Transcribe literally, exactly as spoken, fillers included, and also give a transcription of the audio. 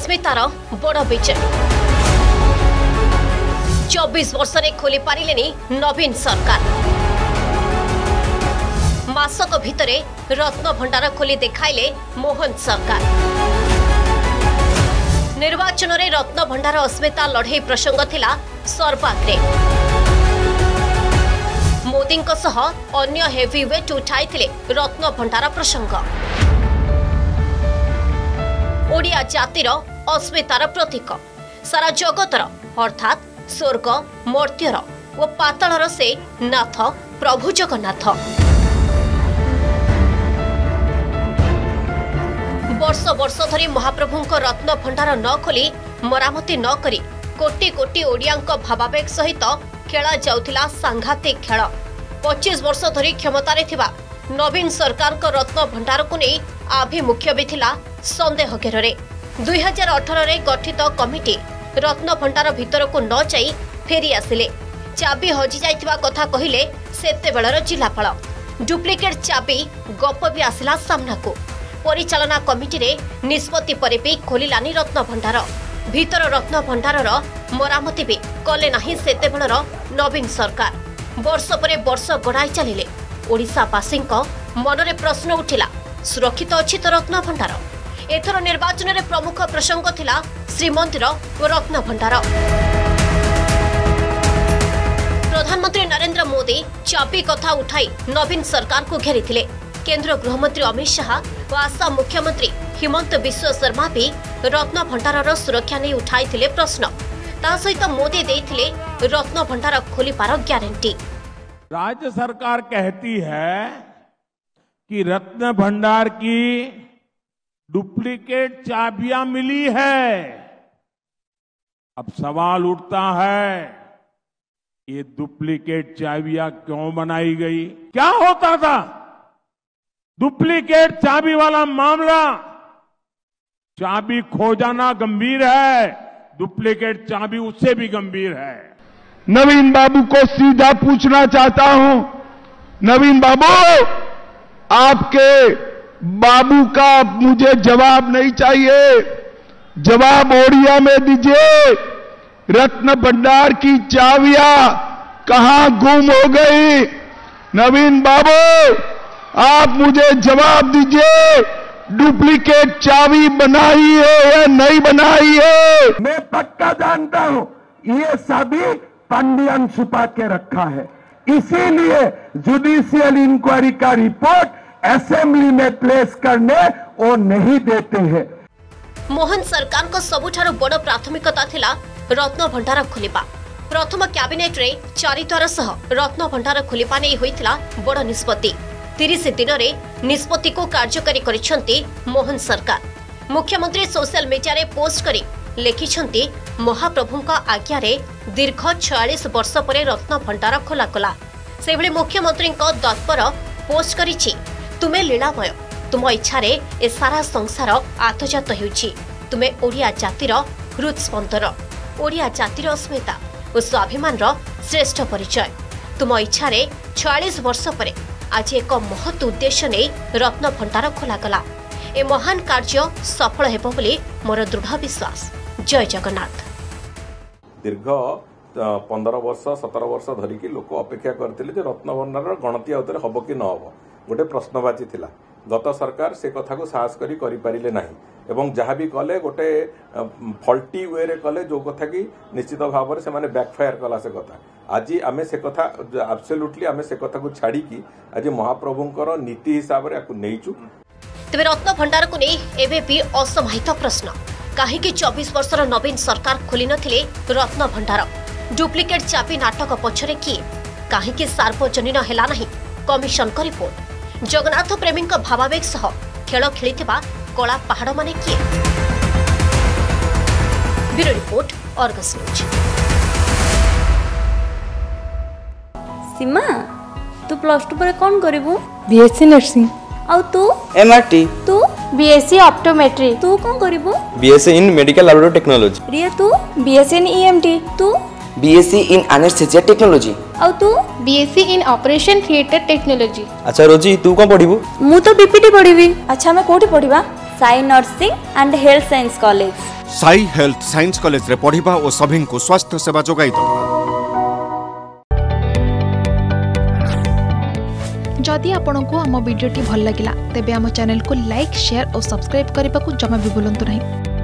अस्मितार बड़ विजय। चौबीस वर्ष रे खोली पारिलेनी नवीन सरकार। मासक भितरे रत्न भंडार खोली देखाइले मोहन सरकार। निर्वाचन रे रत्न भंडार अस्मिता लड़े प्रसंग थिला सर्वाग्रे। मोदी सह अन्य हेवीवेट उठाइथिले रत्न भंडार प्रसंग। ओडिया जातिर अस्मितार प्रतीक सारा जगतर अर्थात स्वर्ग मर्त्यर और पातालर से नाथ प्रभु जगन्नाथ। वर्ष वर्ष धरी महाप्रभुंक रत्न भंडार न खोली मरामती न करी कोटी कोटी ओडियांक भावावेग सहित खेला जाउथिला सांघातिक खेल। पच्चीस वर्ष धरी क्षमतारे थिबा नवीन सरकार को रत्न भंडार को नहीं आभिमुख्य भी थिला संदेह घेरे। दुई हजार अठर गठित कमिटी रत्न भंडार भितर को न जाई फेरी आसिले। चाबी हजि जाइथिबा कथा कहिले सेते बेलर जिलापाल। डुप्लिकेट चाबी गप भी आसिला सामना को। परिचालना कमिटी रे निष्पत्ति परे भी खोलिलानी रत्न भंडार। भीतर रत्न भंडारर मरामती भी कले नाही सेते बेलर नवीन सरकार। वर्ष परे वर्ष गड़ाई चलिले। ओडिशावासींक मनरे प्रश्न उठिला सुरक्षित अछि तो रत्न भंडार। एथर निर्वाचन रे प्रमुख प्रसंग थिला श्रीमंदिर और रत्न भंडार। प्रधानमंत्री नरेंद्र मोदी चाबी कथा उठाई नवीन सरकार को घेरिथिले। केंद्र गृहमंत्री अमित शाह और आसाम मुख्यमंत्री हिमंत बिश्व शर्मा भी रत्न भंडारर सुरक्षा नहीं उठाइथिले प्रश्न। ता सहित मोदी देइथिले रत्न भंडार खोलिपार गारंटी। राज्य सरकार कहती है कि रत्न भंडार की डुप्लीकेट चाबियां मिली है। अब सवाल उठता है ये डुप्लीकेट चाबियां क्यों बनाई गई? क्या होता था? डुप्लीकेट चाबी वाला मामला चाबी खो जाना गंभीर है, डुप्लीकेट चाबी उससे भी गंभीर है। नवीन बाबू को सीधा पूछना चाहता हूं, नवीन बाबू आपके बाबू का मुझे जवाब नहीं चाहिए, जवाब ओडिया में दीजिए। रत्न भंडार की चाबियां कहां गुम हो गई? नवीन बाबू आप मुझे जवाब दीजिए, डुप्लीकेट चाबी बनाई है या नहीं बनाई है? मैं पक्का जानता हूं ये सभी पंडियन छुपा के रखा है, इसीलिए जुडिशियल इंक्वायरी का रिपोर्ट असेंबली में प्लेस करने वो नहीं देते हैं। मोहन सरकार को सबुठारु बड़ प्राथमिकता थिला रत्न भंडार खोलिबा। प्रथम कैबिनेट रे चारिद्वार सह रत्न भंडार खोलिबा नै होइथिला बड़ निष्पत्ति। तीस दिन रे निष्पत्ति को कार्यकारी करिसेंती मोहन सरकार। मुख्यमंत्री सोशल मीडिया रे पोस्ट करी लिखिछंती महाप्रभुंका आज्ञा रे दीर्घ छियालीस वर्ष परे रत्न भंडार खोला कला। से भली मुख्यमंत्री को दत्पर पोस्ट करिछि तुमे लीलामय, तुम इच्छा रे ए सारा संसार आत्मजात हेउछि। तुमे ओडिया जातिर हृदस्पंदन, ओडिया जातिर अस्मिता और स्वाभिमान रो श्रेष्ठ परिचय। तुम इच्छा रे छियालीस वर्ष परे आज एक महत् उद्देश्य नहीं रत्न भंडार खोला गला। ए महान कार्य सफल हेबो बोली मोर दृढ़ विश्वास। जय जगन्नाथ। दीर्घ पंद्रह वर्ष सतर वर्ष धरिकी लोक अपेक्षा करते रत्न भंडार गणति आउतरे हम कि न हम गोटे प्रश्नवाची थिला। गत सरकार से कथा को साहस करी करि पारिले नाही एवं जहाँ भी कले गोटे फल्टी वे रे कले जो कथा कि निश्चित भाव में से माने बैकफायर कला से कथा। आज आमे से कथा एब्सोल्युटली आमे से कथा को छाड़ी की आज महाप्रभुंकर नीति हिसाब से नहींचु। तेरे रत्न भंडार को नहीं एबे भी असमाहित प्रश्न कहीं चौबीस वर्षर नवीन सरकार खोली नथिले रत्न भंडार। डुप्लिकेट चाबी नाटक पछरे किए कहीं सार्वजनीन हेला नहीं कमिशन का रिपोर्ट। जगन्नाथ प्रेमी भावावेग सह खेल खेलिथिबा कला पहाड़ माने किए? Bureau report Argus news. Seema तू प्लस टू पर कौन करिवु? BSc nursing. आउ तू? एमआरटी। तू? BSc optometry. तू कौन करिवु? BSc in medical laboratory technology. Riya तू? BSc in EMT. तू? BSc in anaesthesia technology. आउ तू? BSc in operation theatre technology. अच्छा रोजी तू कौन पढ़िबु? मु तो बीपीटी पढ़िबी। अच्छा मैं कोठी पढ़िबा? Sai nursing and health science college. Sai health science college रे पढ़िबा और सभी को स्वास्थ्य सेवा जोगाई दबा। जदि आपंक आम भिडी भल लगा तेब आम चैनल को लाइक शेयर और सब्सक्राइब करने को जमा भी भूलु नहीं।